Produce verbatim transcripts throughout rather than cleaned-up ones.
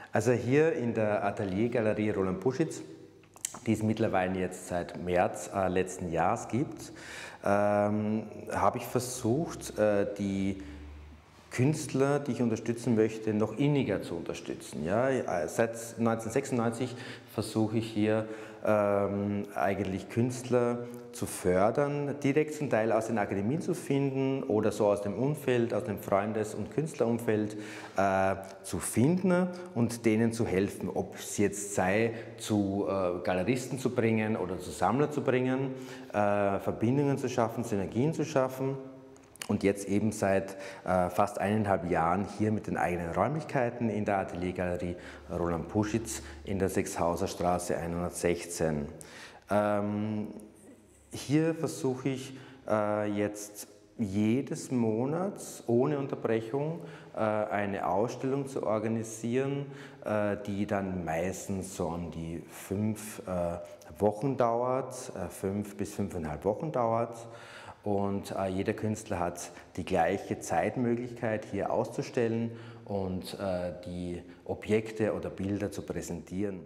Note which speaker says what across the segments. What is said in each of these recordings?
Speaker 1: Also hier in der Ateliergalerie Roland Puschitz, die es mittlerweile jetzt seit März äh, letzten Jahres gibt, ähm, habe ich versucht, äh, die Künstler, die ich unterstützen möchte, noch inniger zu unterstützen. Ja, seit neunzehnhundertsechsundneunzig versuche ich hier ähm, eigentlich Künstler zu fördern, direkt zum Teil aus den Akademien zu finden oder so aus dem Umfeld, aus dem Freundes- und Künstlerumfeld äh, zu finden und denen zu helfen, ob es jetzt sei, zu äh, Galeristen zu bringen oder zu Sammlern zu bringen, äh, Verbindungen zu schaffen, Synergien zu schaffen. Und jetzt eben seit äh, fast eineinhalb Jahren hier mit den eigenen Räumlichkeiten in der Ateliergalerie Roland Puschitz in der Sechshauser Straße hundertsechzehn. Ähm, hier versuche ich äh, jetzt jedes Monat ohne Unterbrechung äh, eine Ausstellung zu organisieren, äh, die dann meistens so um die fünf äh, Wochen dauert, äh, fünf bis fünfeinhalb Wochen dauert. Und äh, jeder Künstler hat die gleiche Zeitmöglichkeit, hier auszustellen und äh, die Objekte oder Bilder zu präsentieren.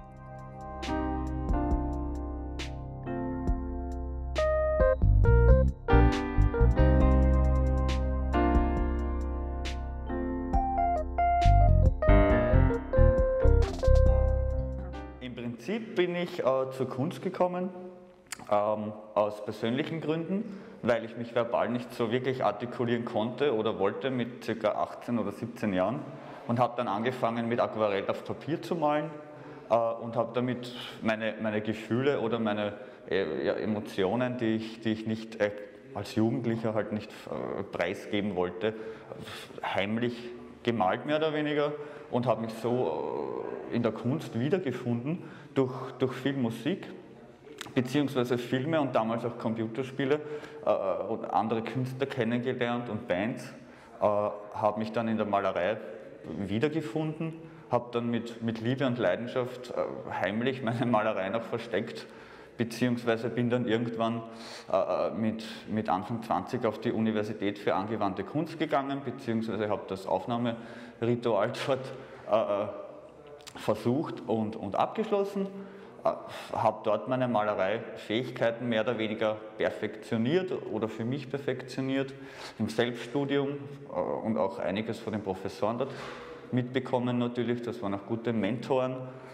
Speaker 2: Im Prinzip bin ich äh, zur Kunst gekommen, ähm, aus persönlichen Gründen, weil ich mich verbal nicht so wirklich artikulieren konnte oder wollte mit ca. achtzehn oder siebzehn Jahren und habe dann angefangen mit Aquarell auf Papier zu malen äh, und habe damit meine, meine Gefühle oder meine äh, ja, Emotionen, die ich, die ich nicht äh, als Jugendlicher halt nicht äh, preisgeben wollte, heimlich gemalt mehr oder weniger und habe mich so äh, in der Kunst wiedergefunden durch, durch viel Musik, beziehungsweise Filme und damals auch Computerspiele äh, und andere Künstler kennengelernt und Bands, äh, habe mich dann in der Malerei wiedergefunden, habe dann mit, mit Liebe und Leidenschaft äh, heimlich meine Malerei noch versteckt, beziehungsweise bin dann irgendwann äh, mit, mit Anfang zwanzig auf die Universität für angewandte Kunst gegangen, beziehungsweise habe das Aufnahmeritual dort äh, versucht und, und abgeschlossen. Habe dort meine Malereifähigkeiten mehr oder weniger perfektioniert oder für mich perfektioniert im Selbststudium und auch einiges von den Professoren dort mitbekommen natürlich, das waren auch gute Mentoren.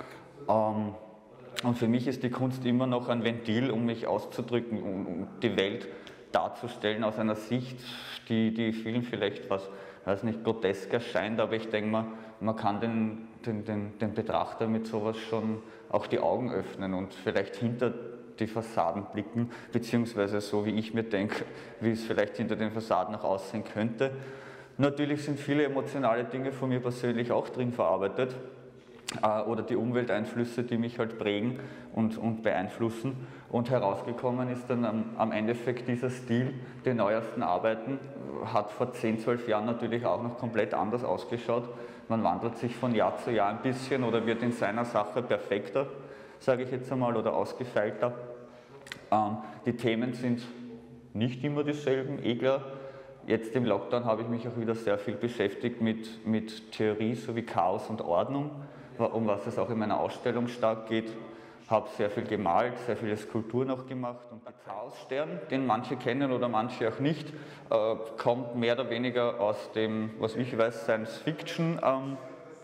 Speaker 2: Und für mich ist die Kunst immer noch ein Ventil, um mich auszudrücken, um die Welt darzustellen aus einer Sicht, die, die vielen vielleicht was, weiß nicht, grotesk erscheint, aber ich denke mal, man kann den, den, den, den Betrachter mit sowas schon auch die Augen öffnen und vielleicht hinter die Fassaden blicken, beziehungsweise so wie ich mir denke, wie es vielleicht hinter den Fassaden auch aussehen könnte. Natürlich sind viele emotionale Dinge von mir persönlich auch drin verarbeitet äh, oder die Umwelteinflüsse, die mich halt prägen und, und beeinflussen. Und herausgekommen ist dann am, am Endeffekt dieser Stil, die neuesten Arbeiten, hat vor zehn, zwölf Jahren natürlich auch noch komplett anders ausgeschaut. Man wandelt sich von Jahr zu Jahr ein bisschen oder wird in seiner Sache perfekter, sage ich jetzt einmal, oder ausgefeilter. Ähm, die Themen sind nicht immer dieselben, eh klar. Jetzt im Lockdown habe ich mich auch wieder sehr viel beschäftigt mit, mit Theorie sowie Chaos und Ordnung, um was es auch in meiner Ausstellung stark geht. Habe sehr viel gemalt, sehr viele Skulpturen auch gemacht. Und der Chaosstern, den manche kennen oder manche auch nicht, äh, kommt mehr oder weniger aus dem, was ich weiß, Science-Fiction-Genre,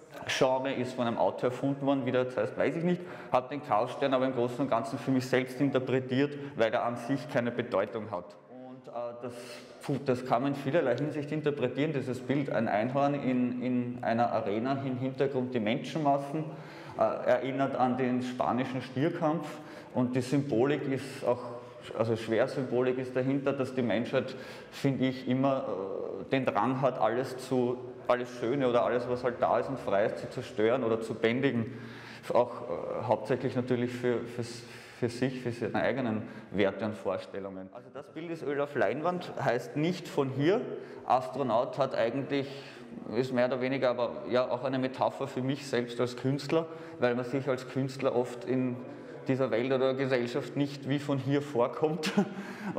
Speaker 2: ähm, ist von einem Autor erfunden worden, wie der jetzt heißt, weiß ich nicht. Habe den Chaosstern aber im Großen und Ganzen für mich selbst interpretiert, weil er an sich keine Bedeutung hat. Und äh, das, das kann man in vielerlei Hinsicht interpretieren, dieses Bild, ein Einhorn in, in einer Arena, im Hintergrund die Menschenmassen, erinnert an den spanischen Stierkampf und die Symbolik ist auch, also Schwersymbolik ist dahinter, dass die Menschheit, finde ich, immer den Drang hat, alles, zu, alles Schöne oder alles, was halt da ist und frei ist, zu zerstören oder zu bändigen. Auch äh, hauptsächlich natürlich für, fürs, für sich, für seine eigenen Werte und Vorstellungen. Also das Bild ist Öl auf Leinwand, heißt nicht von hier. Astronaut hat eigentlich, ist mehr oder weniger, aber ja auch eine Metapher für mich selbst als Künstler, weil man sich als Künstler oft in dieser Welt oder Gesellschaft nicht wie von hier vorkommt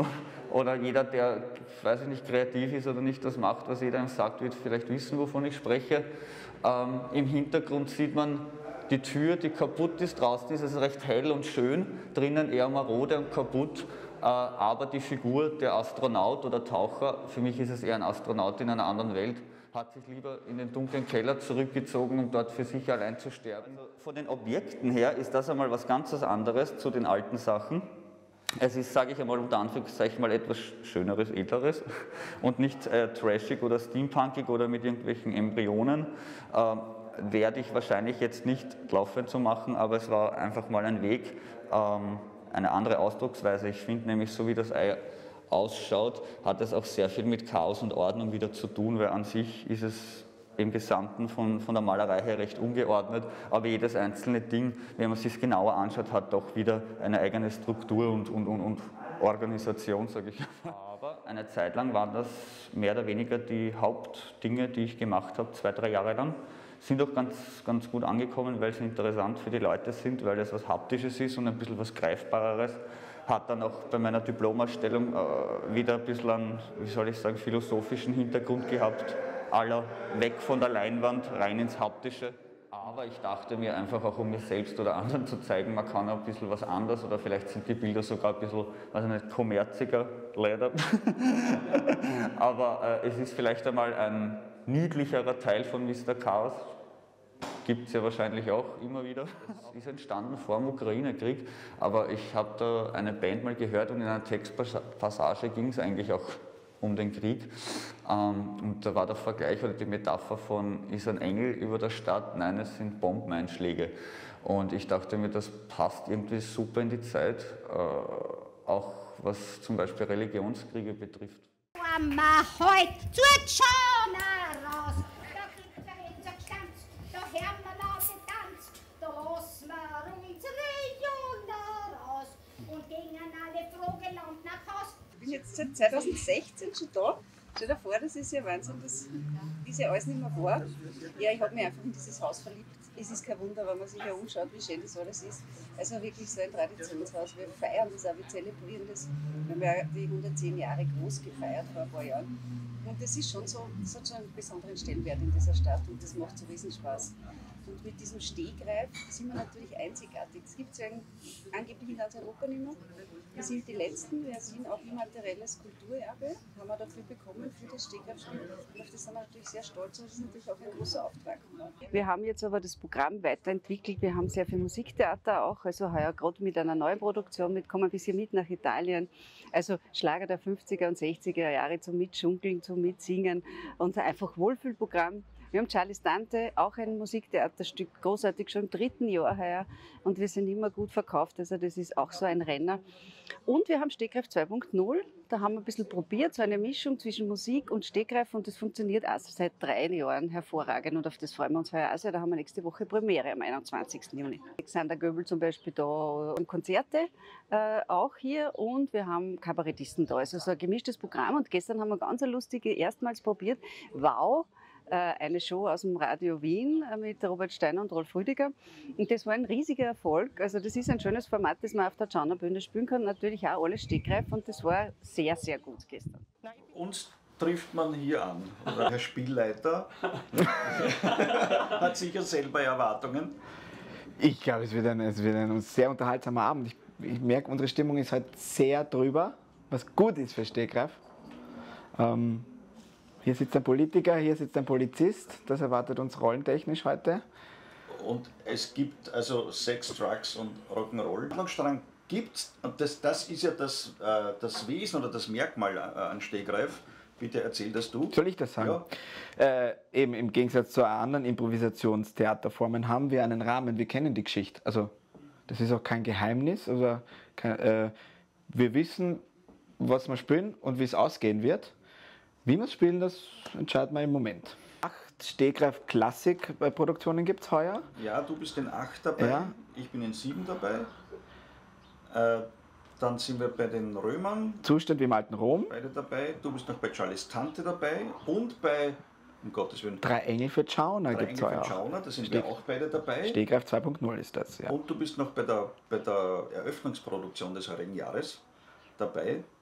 Speaker 2: oder jeder, der, weiß ich nicht, kreativ ist oder nicht das macht, was jeder ihm sagt, wird vielleicht wissen, wovon ich spreche. Ähm, Im Hintergrund sieht man die Tür, die kaputt ist, draußen ist es recht hell und schön, drinnen eher marode und kaputt, äh, aber die Figur, der Astronaut oder Taucher, für mich ist es eher ein Astronaut in einer anderen Welt, hat sich lieber in den dunklen Keller zurückgezogen, um dort für sich allein zu sterben. Also von den Objekten her ist das einmal was ganz was anderes zu den alten Sachen. Es ist, sage ich einmal unter Anführungszeichen, mal etwas Schöneres, Edleres und nicht äh, trashig oder steampunkig oder mit irgendwelchen Embryonen. Ähm, werde ich wahrscheinlich jetzt nicht laufend zu machen, aber es war einfach mal ein Weg, ähm, eine andere Ausdrucksweise. Ich finde nämlich, so wie das Ei ausschaut, hat es auch sehr viel mit Chaos und Ordnung wieder zu tun, weil an sich ist es im Gesamten von, von der Malerei her recht ungeordnet, aber jedes einzelne Ding, wenn man es sich genauer anschaut, hat doch wieder eine eigene Struktur und, und, und, und Organisation, sage ich. Aber eine Zeit lang waren das mehr oder weniger die Hauptdinge, die ich gemacht habe, zwei, drei Jahre lang. Sind auch ganz, ganz gut angekommen, weil sie interessant für die Leute sind, weil es was Haptisches ist und ein bisschen was Greifbareres. Hat dann auch bei meiner Diplomausstellung äh, wieder ein bisschen einen, wie soll ich sagen, philosophischen Hintergrund gehabt, aller weg von der Leinwand, rein ins Haptische. Aber ich dachte mir einfach auch, um mir selbst oder anderen zu zeigen, man kann auch ein bisschen was anderes oder vielleicht sind die Bilder sogar ein bisschen, weiß ich nicht, kommerziger, leider. Aber äh, es ist vielleicht einmal ein niedlicherer Teil von Mister Chaos. Gibt es ja wahrscheinlich auch immer wieder. Es ist entstanden vor dem Ukraine-Krieg, aber ich habe da eine Band mal gehört und in einer Textpassage ging es eigentlich auch um den Krieg. Ähm, und da war der Vergleich oder die Metapher von, ist ein Engel über der Stadt? Nein, es sind Bombeneinschläge. Und ich dachte mir, das passt irgendwie super in die Zeit, äh, auch was zum Beispiel Religionskriege betrifft.
Speaker 3: Mama, heut zur Tschana raus, da kriegt der Hitzer gestanzt, da hören wir laut getanzt, da lassen wir unsere Jungen raus und gingen alle froh gelaunt nach Haus.
Speaker 4: Ich bin jetzt seit zweitausendsechzehn schon da. Stell dir vor, das ist ja Wahnsinn, dass das ja alles nicht mehr war. Ja, ich habe mich einfach in dieses Haus verliebt. Es ist kein Wunder, wenn man sich ja umschaut, wie schön das alles ist. Also wirklich so ein Traditionshaus. Wir feiern das auch, wir zelebrieren das. Wir haben ja die hundertzehn Jahre groß gefeiert vor ein paar Jahren. Und das ist schon so, das hat schon einen besonderen Stellenwert in dieser Stadt und das macht so riesen Spaß. Und mit diesem Stehgreif sind wir natürlich einzigartig. Es gibt es ja angeblich in ganz Europa nicht mehr. Wir sind die Letzten, wir sind auch immaterielles Kulturerbe, haben wir dafür bekommen, für das Stehgreifspiel. Und auf das sind wir natürlich sehr stolz und das ist natürlich auch ein großer Auftrag. Wir haben jetzt aber das Programm weiterentwickelt, wir haben sehr viel Musiktheater auch, also heuer gerade mit einer neuen Produktion, mit Komm ein bisschen mit nach Italien, also Schlager der fünfziger und sechziger Jahre zum Mitschunkeln, zum Mitsingen und einfach Wohlfühlprogramm. Wir haben Charles Dante, auch ein Musiktheaterstück, großartig schon im dritten Jahr heuer und wir sind immer gut verkauft, also das ist auch so ein Renner. Und wir haben Stehgreif zwei punkt null, da haben wir ein bisschen probiert, so eine Mischung zwischen Musik und Stehgreif und das funktioniert auch seit drei Jahren hervorragend und auf das freuen wir uns heuer auch sehr. Da haben wir nächste Woche Premiere am einundzwanzigsten Juni. Alexander Göbel zum Beispiel da und Konzerte äh, auch hier und wir haben Kabarettisten da, also so ein gemischtes Programm und gestern haben wir ganz eine lustige, erstmals probiert, wow, eine Show aus dem Radio Wien mit Robert Steiner und Rolf Rüdiger. Und das war ein riesiger Erfolg. Also das ist ein schönes Format, das man auf der Tschauner Bühne spielen kann. Natürlich auch alles Stehgreif und das war sehr, sehr gut gestern.
Speaker 5: Uns trifft man hier an. Oder Herr Spielleiter hat sicher selber Erwartungen.
Speaker 6: Ich glaube, es wird ein, es wird ein sehr unterhaltsamer Abend. Ich, ich merke, unsere Stimmung ist halt sehr drüber, was gut ist für Stehgreif. Ähm, Hier sitzt ein Politiker, hier sitzt ein Polizist. Das erwartet uns rollentechnisch heute.
Speaker 5: Und es gibt also Sex, Drugs und Rock'n'Roll. Handlungsstrang gibt es, und das, das ist ja das, äh, das Wesen oder das Merkmal äh, an Stehgreif. Bitte erzähl das du.
Speaker 6: Soll ich das sagen? Ja. Äh, eben im Gegensatz zu anderen Improvisationstheaterformen haben wir einen Rahmen, wir kennen die Geschichte. Also das ist auch kein Geheimnis. Also, kein, äh, wir wissen, was wir spielen und wie es ausgehen wird. Wie wir es spielen, das entscheidet man im Moment. Acht Stehgreif-Klassik-Produktionen gibt es heuer.
Speaker 5: Ja, du bist in acht dabei,
Speaker 6: ja.
Speaker 5: Ich bin in sieben dabei. Äh, dann sind wir bei den Römern.
Speaker 6: Zustand wie im alten Rom.
Speaker 5: Beide dabei. Du bist noch bei Charles Tante dabei und bei, um Gottes Willen,
Speaker 6: Drei Engel für Tschauner gibt es heuer.
Speaker 5: Tschauner, da sind
Speaker 6: Steh
Speaker 5: wir auch beide dabei.
Speaker 6: Stehgreif zwei punkt null ist das, ja.
Speaker 5: Und du bist noch bei der, bei der Eröffnungsproduktion des heurigen Jahres dabei.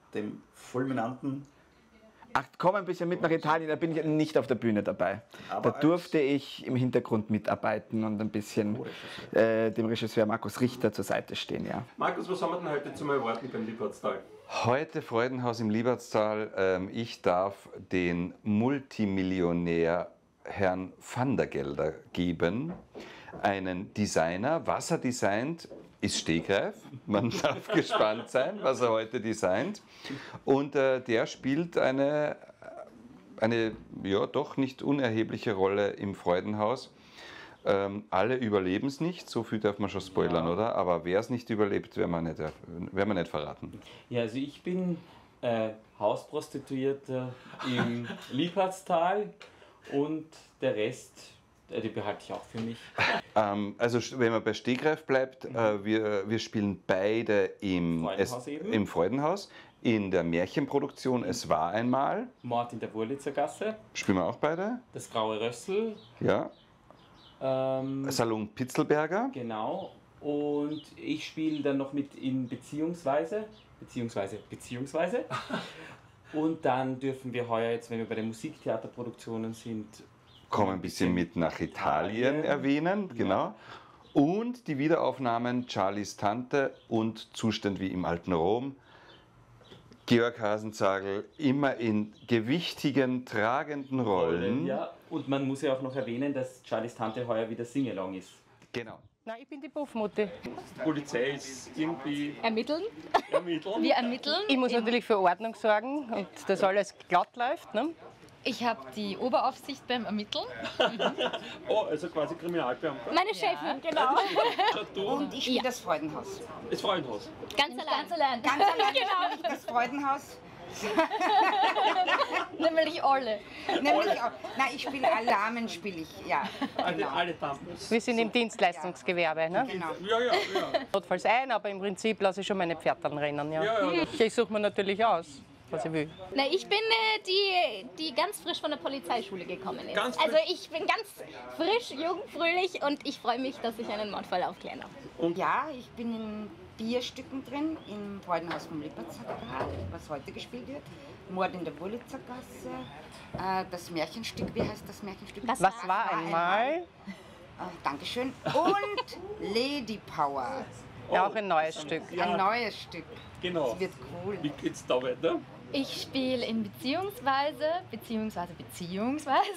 Speaker 5: dem fulminanten.
Speaker 6: Ach, komm ein bisschen mit nach Italien, da bin ich nicht auf der Bühne dabei.
Speaker 5: Aber
Speaker 6: Da durfte ich im Hintergrund mitarbeiten und ein bisschen äh, dem Regisseur Markus Richter zur Seite stehen, ja.
Speaker 7: Markus, was haben wir denn heute zum Erwarten beim Liebertstal?
Speaker 8: Heute Freudenhaus im Liebertstal. Ähm, ich darf den Multimillionär Herrn van der Gelder geben, einen Designer. Was er designt, ist Stegreif. Man darf gespannt sein, was er heute designt. Und äh, der spielt eine, eine ja, doch nicht unerhebliche Rolle im Freudenhaus. Ähm, alle überleben es nicht, so viel darf man schon spoilern, ja. Oder? Aber wer es nicht überlebt, werden wir nicht, werden wir nicht verraten.
Speaker 9: Ja, also ich bin äh, Hausprostituierter im Liebhardstal und der Rest, äh, die behalte ich auch für mich.
Speaker 8: Ähm, also wenn man bei Stegreif bleibt, mhm. äh, wir, wir spielen beide im
Speaker 9: Freudenhaus,
Speaker 8: es, im Freudenhaus, in der Märchenproduktion Es war einmal.
Speaker 9: Mord in der Wurlitzer Gasse.
Speaker 8: Spielen wir auch beide.
Speaker 9: Das Graue Rössel.
Speaker 8: Ja.
Speaker 9: Ähm,
Speaker 8: Salon Pitzelberger.
Speaker 9: Genau. Und ich spiele dann noch mit in Beziehungsweise, beziehungsweise, beziehungsweise. Und dann dürfen wir heuer jetzt, wenn wir bei den Musiktheaterproduktionen sind,
Speaker 8: kommen ein bisschen mit nach Italien, Italien. erwähnen,
Speaker 9: ja.
Speaker 8: Genau. Und die Wiederaufnahmen Charlies Tante und Zustand wie im alten Rom. Georg Hasenzagel immer in gewichtigen, tragenden Rollen.
Speaker 9: Ja, und man muss ja auch noch erwähnen, dass Charlies Tante heuer wieder Singalong ist.
Speaker 8: Genau.
Speaker 10: Nein, ich bin die Puffmutti.
Speaker 7: Die Polizei ist irgendwie...
Speaker 11: Ermitteln.
Speaker 7: Ermitteln.
Speaker 11: Wir ermitteln.
Speaker 10: Ich muss natürlich für Ordnung sorgen und dass alles glatt läuft. Ne?
Speaker 11: Ich habe die Oberaufsicht beim Ermitteln.
Speaker 7: Oh, also quasi Kriminalbeamter.
Speaker 11: Meine Chefin, genau.
Speaker 12: Und ich spiele ja. das Freudenhaus.
Speaker 7: Das Freudenhaus.
Speaker 11: Ganz allein. Ganz allein.
Speaker 12: Ganz allein
Speaker 11: genau.
Speaker 12: spiele ich das Freudenhaus.
Speaker 11: Nämlich alle.
Speaker 12: Nämlich auch. Nein, ich spiele alle Damen, spiele ich, ja.
Speaker 7: Alle,
Speaker 12: Genau.
Speaker 7: alle Damen.
Speaker 10: Wir sind im Dienstleistungsgewerbe. Ne?
Speaker 12: Genau.
Speaker 7: Ja, ja, ja.
Speaker 10: Notfalls ein, aber im Prinzip lasse ich schon meine Pferde rennen. Ja.
Speaker 7: Ja, ja.
Speaker 10: Ich suche mir natürlich aus, was ich will.
Speaker 11: Na, ich bin äh, die, die ganz frisch von der Polizeischule gekommen ist.
Speaker 7: Ganz
Speaker 11: also
Speaker 7: frisch?
Speaker 11: ich bin ganz frisch, jung, fröhlich und ich freue mich, dass ich einen Mordfall aufklären darf.
Speaker 12: Und ja, ich bin in Bierstücken drin, im Freudenhaus vom Lippert-Tal, was heute gespielt wird. Mord in der Wurlitzer Gasse, äh, das Märchenstück, wie heißt das Märchenstück?
Speaker 10: Was, was war einmal?
Speaker 12: einmal? Oh, Dankeschön. Und Lady Power.
Speaker 10: Ja, auch ein neues Stück.
Speaker 12: Ja. Ein neues Stück.
Speaker 7: Genau.
Speaker 12: Das wird cool.
Speaker 7: Wie geht's da weiter?
Speaker 11: Ich spiele in Beziehungsweise, beziehungsweise, beziehungsweise,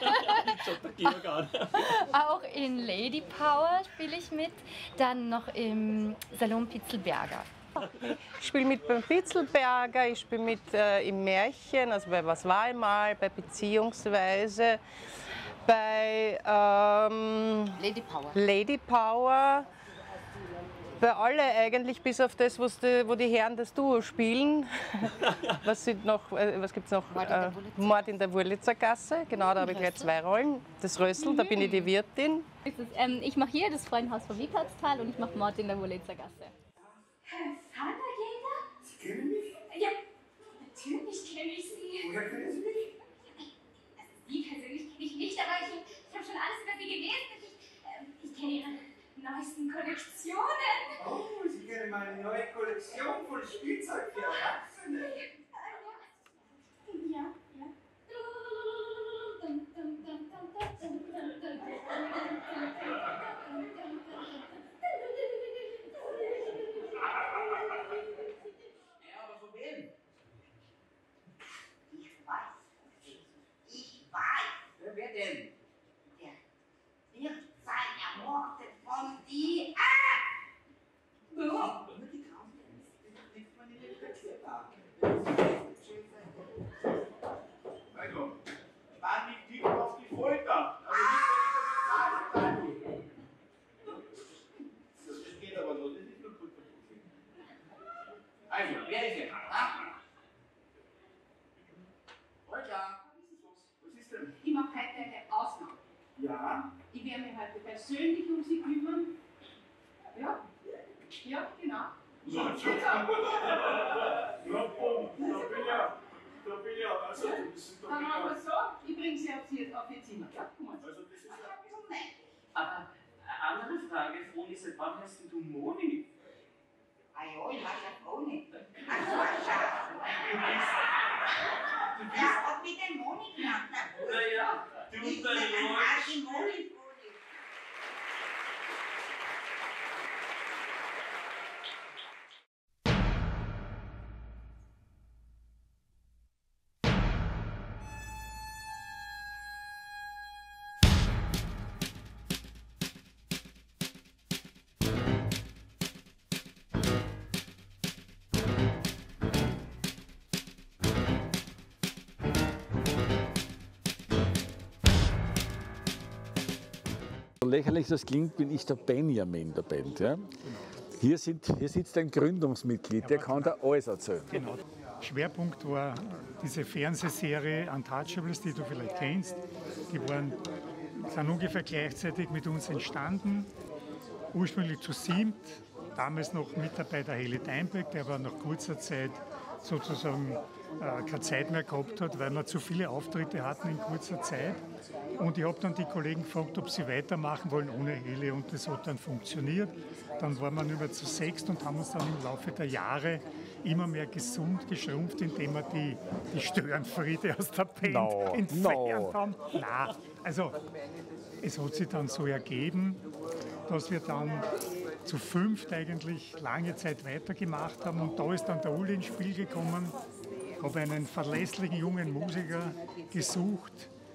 Speaker 11: auch in Lady Power spiele ich mit, dann noch im Salon Pitzelberger.
Speaker 10: Ich spiele mit beim Pitzelberger, ich spiele mit äh, im Märchen, also bei Was war einmal, bei Beziehungsweise, bei ähm,
Speaker 12: Lady Power.
Speaker 10: Lady Power. Bei alle eigentlich, bis auf das, die, wo die Herren das Duo spielen. Was, sind noch, was gibt es noch?
Speaker 12: Mord in der Wurlitzer.
Speaker 10: Äh, Mord in der Wurlitzer Gasse, genau, da habe ich gleich zwei Rollen. Das Rössel, mhm. da bin ich die Wirtin.
Speaker 11: Ähm, ich mache hier das Freudenhaus vom Liebhardstal und ich mache Mord in der Wurlitzer Gasse.
Speaker 3: Herr van der Gelder?
Speaker 13: Sie kennen mich?
Speaker 3: Ja, natürlich kenne ich Sie.
Speaker 13: Woher kennen Sie mich?
Speaker 3: Also Sie persönlich kenne ich nicht, aber ich, ich habe schon alles über Sie gelesen. Ich, äh, ich kenne Ihre neuesten Kollektionen.
Speaker 13: Oh, Sie kennen meine neue Kollektion von Spielzeug für Erwachsene.
Speaker 3: Ja, ja.
Speaker 13: Ja, aber von wem?
Speaker 12: Ich weiß. Ich weiß.
Speaker 13: Ja, wer denn?
Speaker 12: Der wird sein ermordet von die. Ah!
Speaker 13: Ja. Die Kampfkunst, die liegt man in den Wechseltag. Also, spann mich tief auf die Folter. Also nicht, wenn ich das jetzt das geht aber so, das ist nur gut. Also, wer ist jetzt? Holger, was ist denn?
Speaker 14: Ich mache heute eine Ausnahme.
Speaker 13: Ja.
Speaker 14: Ich werde mich heute persönlich um Sie kümmern. Ja? Ja, genau.
Speaker 13: So, so. Ja, boom, da bin ich ja. Da bin ich ja. Also, das ist doch
Speaker 14: Dann machen wir
Speaker 13: wieder.
Speaker 14: so, ich bringe Sie auf, Sie auf Ihr Zimmer. Ja, guck mal.
Speaker 13: Also, das ist ja.
Speaker 14: Aber eine andere Frage, Froni, seit wann heißt denn du Moni?
Speaker 12: Ah ja, ich weiß ja auch nicht. Ach so, schau.
Speaker 15: Ja, mit dem Honignatter.
Speaker 13: Naja, du
Speaker 15: Ich
Speaker 13: deine
Speaker 15: mit einem
Speaker 13: Leute.
Speaker 15: harten Honig.
Speaker 16: So lächerlich das klingt, bin ich der Benjamin der Band. Ja? Hier, sind, hier sitzt ein Gründungsmitglied, der kann da alles erzählen.
Speaker 17: Genau. Schwerpunkt war diese Fernsehserie Untouchables, die du vielleicht kennst. Die waren, sind ungefähr gleichzeitig mit uns entstanden. Ursprünglich zu siebt, damals noch mit dabei der Heli Deinbeck, der aber nach kurzer Zeit sozusagen äh, keine Zeit mehr gehabt hat, weil wir zu viele Auftritte hatten in kurzer Zeit. Und ich habe dann die Kollegen gefragt, ob sie weitermachen wollen ohne Heli, und das hat dann funktioniert. Dann waren wir nur mehr zu sechst und haben uns dann im Laufe der Jahre immer mehr gesund geschrumpft, indem wir die, die Störenfriede aus der Band
Speaker 16: No,
Speaker 17: entfernt
Speaker 16: no.
Speaker 17: haben. Nein, also es hat sich dann so ergeben, dass wir dann zu fünft eigentlich lange Zeit weitergemacht haben, und da ist dann der Uli ins Spiel gekommen. Ich habe einen verlässlichen jungen Musiker gesucht,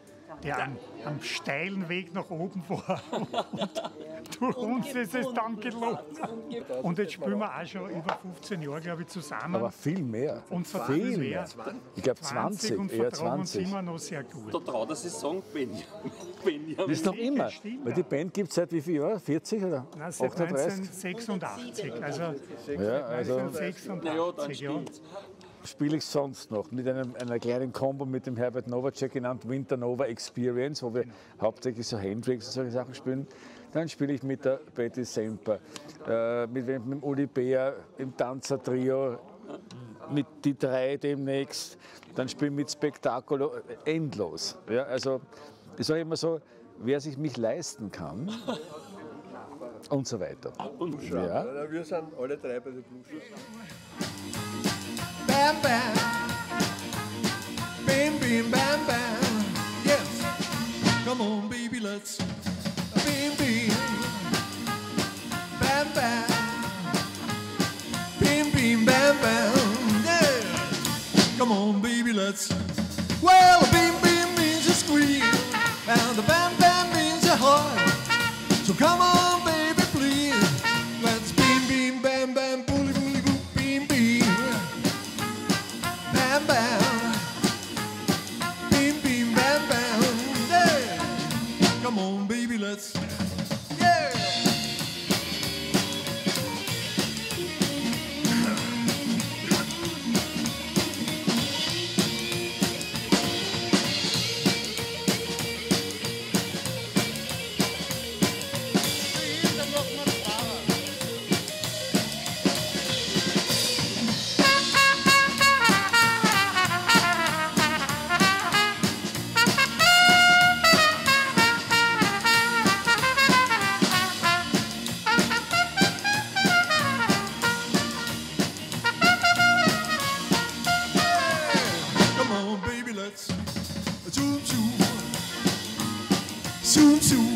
Speaker 17: der am, am steilen Weg nach oben war, und durch uns ist es dann gelungen. Und jetzt spielen wir auch schon über fünfzehn Jahre, glaube ich, zusammen.
Speaker 16: Aber viel mehr.
Speaker 17: Und
Speaker 16: viel
Speaker 17: viel mehr.
Speaker 16: Ich glaube zwanzig,
Speaker 17: und
Speaker 16: eher
Speaker 17: vertragen uns
Speaker 16: zwanzig.
Speaker 17: immer noch sehr gut.
Speaker 7: Da traut er sich sagen, Benjamin. Benjamin.
Speaker 16: Das ist noch immer. Weil die Band gibt es seit wie vielen Jahren? vierzig oder
Speaker 17: Nein, seit
Speaker 16: achtunddreißig?
Speaker 17: neunzehnhundertsechsundachtzig. Also
Speaker 16: Ja, also
Speaker 17: neunzehnhundertsechsundachtzig, ja.
Speaker 16: spiele ich sonst noch mit einem, einer kleinen Combo mit dem Herbert Novacek genannt Winter Nova Experience, wo wir hauptsächlich so Hendrix und solche Sachen spielen. Dann spiele ich mit der Betty Semper, äh, mit, mit dem Uli Bär im Tanzertrio, mit die drei demnächst. Dann spiele ich mit Spektakulo, endlos. Ja, also ich sage immer so, wer sich mich leisten kann und so weiter. Ja.
Speaker 18: Wir sind alle drei bei den Blues.
Speaker 19: Bam, bam. Bam, bam, bam, bam. Yes. Come on, baby, let's. Bam, bam. Bam, bam. Bam, bam, bam, bam. Yeah. Come on, baby, let's. Well, bam, bam means a scream, and the bam, bam means a heart. So come on, baby, please. Let's bam, bam, bam, bam, bully, bully, boo, bam, bam. Bam, bam. Bim, bim, bam, bam. Yeah. Come on, baby, let's. Yeah. Come on, baby, let's zoom, zoom, zoom, zoom,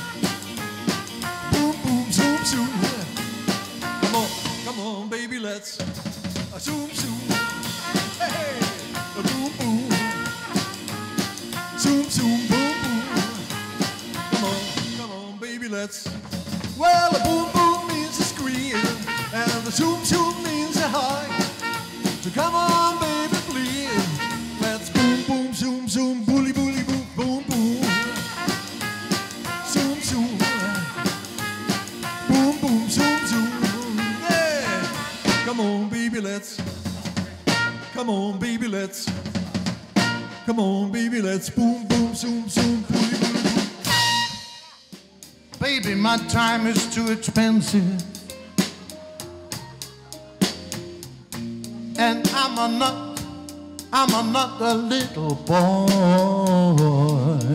Speaker 19: boom, boom, zoom, zoom. Come on, come on, baby, let's zoom, zoom, hey, hey, boom, boom, zoom, zoom, boom, boom. Come on, come on, baby, let's. Well, a boom, boom means a scream, and the zoom, zoom means a high. So come on, baby, please. Let's boom, boom, zoom, zoom, bully, bully, boom, boom, boom. Zoom, zoom. Boom, boom, zoom, zoom. Yeah. Come on, baby, let's. Come on, baby, let's. Come on, baby, let's boom, boom, zoom, zoom, bully, bully, boom.
Speaker 20: Baby, my time is too expensive. And I'm a not, I'm a not a little boy.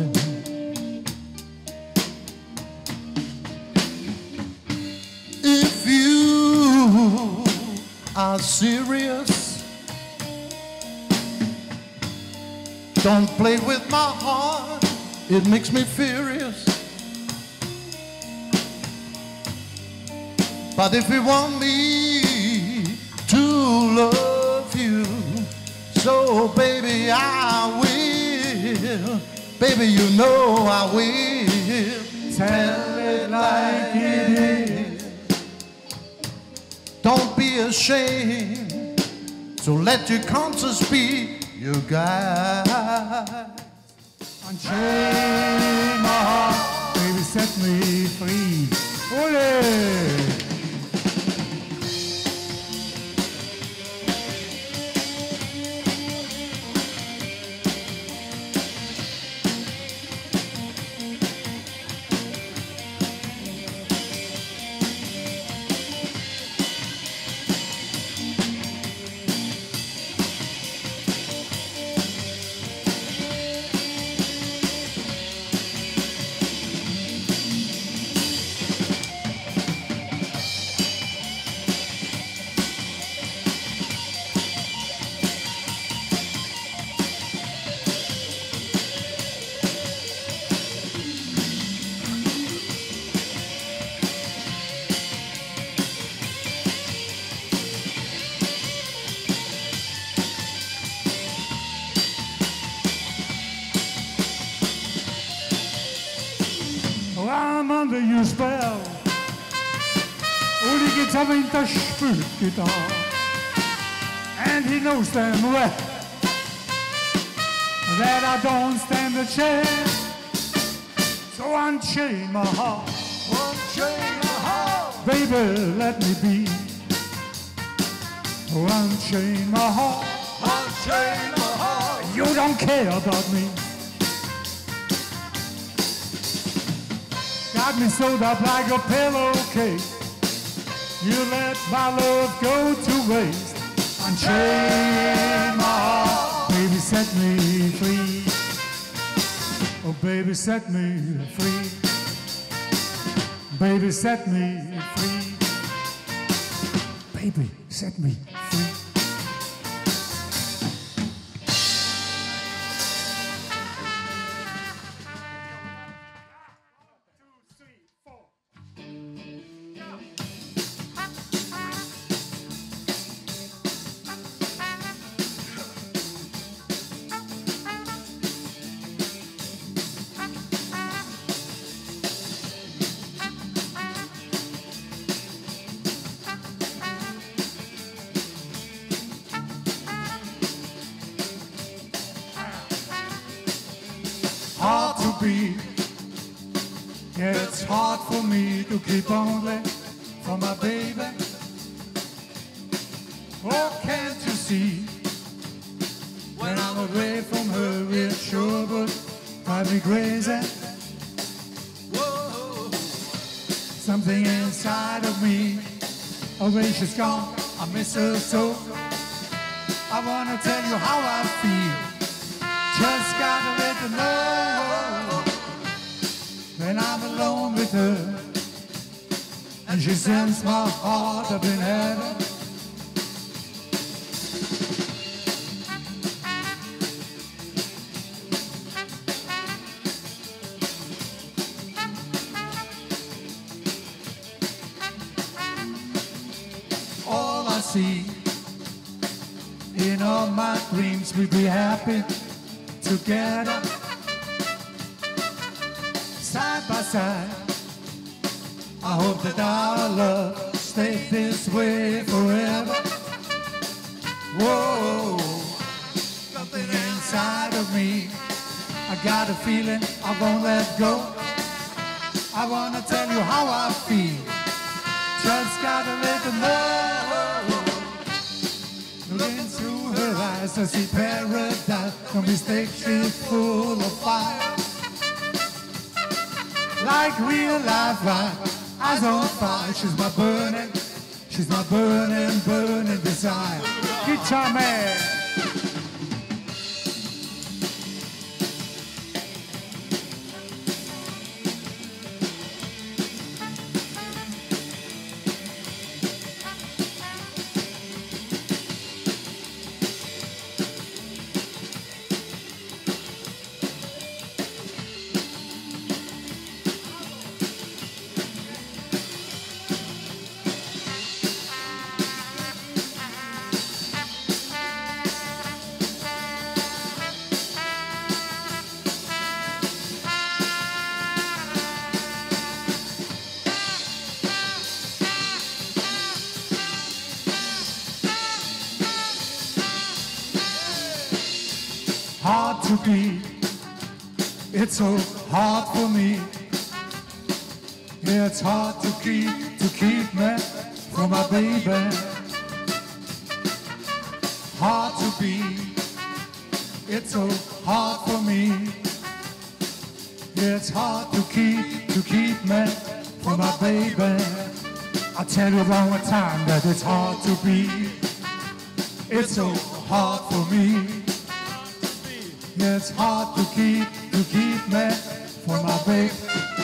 Speaker 20: If you are serious Don't play with my heart, it makes me furious. But if you want me to love you, so baby I will, baby you know I will. Tell it like it is. Don't be ashamed, so let your conscience be your guide. Unchain my heart, baby set me free. Ole! I'm under your spell. Uli Gitarre winter spült guitar, and he knows damn well that I don't stand a chance. So unchain my heart, unchain my heart, baby, let me be. Unchain my heart, unchain my heart. You don't care about me. Got me sewed up like a pillowcase. You let my love go to waste. Unchain my heart, baby, set me free. Oh, baby, set me free. Baby, set me free. Baby, set me free. Hard to be, yeah, it's hard for me to keep on living for my baby. Oh, can't you see, when I'm away from her, it sure would drive me crazy. Whoa. Something inside of me, oh, when she's gone, I miss her so. I wanna tell you how I feel, just gotta let her know. When I'm alone with her, and she sends my heart up in heaven. All I see in all my dreams, we'd be happy together, side by side. I hope that our love stays this way forever. Whoa, something inside of me, I got a feeling I won't let go. I wanna tell you how I feel, just gotta let them know. Looking through her eyes, I see paradise. No mistake, she's full of fire. Like real life, right? Eyes on fire. She's my burning, she's my burning, burning desire. Guitar man. to be. It's so hard for me. Yeah, it's hard to keep, to keep me from my baby. Hard to be. It's so hard for me. Yeah, it's hard to keep, to keep me from my baby. I'll tell you one more time that it's hard to be. It's so hard for me. Yeah, it's hard to keep, to keep me from my baby.